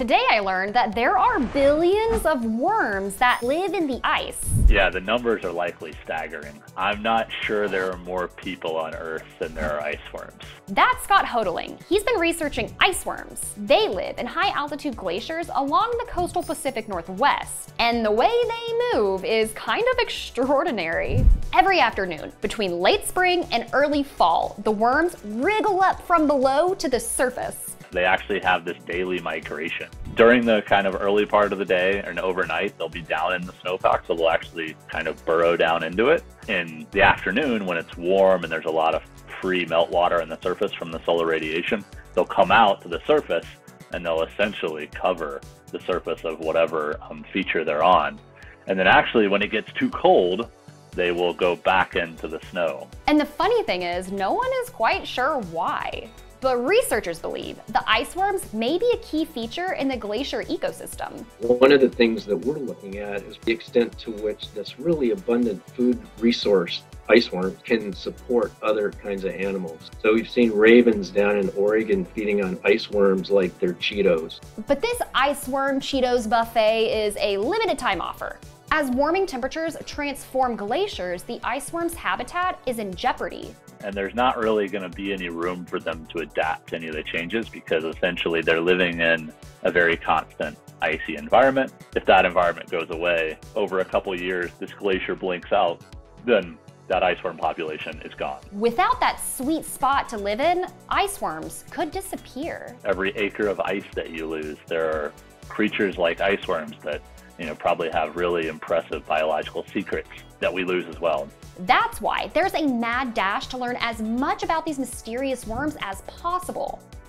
Today I learned that there are billions of worms that live in the ice. Yeah, the numbers are likely staggering. I'm not sure there are more people on Earth than there are ice worms. That's Scott Hotaling. He's been researching ice worms. They live in high-altitude glaciers along the coastal Pacific Northwest, and the way they move is kind of extraordinary. Every afternoon, between late spring and early fall, the worms wriggle up from below to the surface. They actually have this daily migration. During the kind of early part of the day and overnight, they'll be down in the snowpack, so they'll actually kind of burrow down into it. In the afternoon, when it's warm and there's a lot of free meltwater on the surface from the solar radiation, they'll come out to the surface and they'll essentially cover the surface of whatever feature they're on. And then actually, when it gets too cold, they will go back into the snow. And the funny thing is, no one is quite sure why. But researchers believe the ice worms may be a key feature in the glacier ecosystem. One of the things that we're looking at is the extent to which this really abundant food resource, ice worm, can support other kinds of animals. So we've seen ravens down in Oregon feeding on ice worms like they're Cheetos. But this ice worm Cheetos buffet is a limited time offer. As warming temperatures transform glaciers, the ice worm's habitat is in jeopardy. And there's not really going to be any room for them to adapt to any of the changes because essentially they're living in a very constant icy environment. If that environment goes away, over a couple of years, this glacier blinks out, then that ice worm population is gone. Without that sweet spot to live in, ice worms could disappear. Every acre of ice that you lose, there are creatures like ice worms that probably have really impressive biological secrets that we lose as well. That's why there's a mad dash to learn as much about these mysterious worms as possible.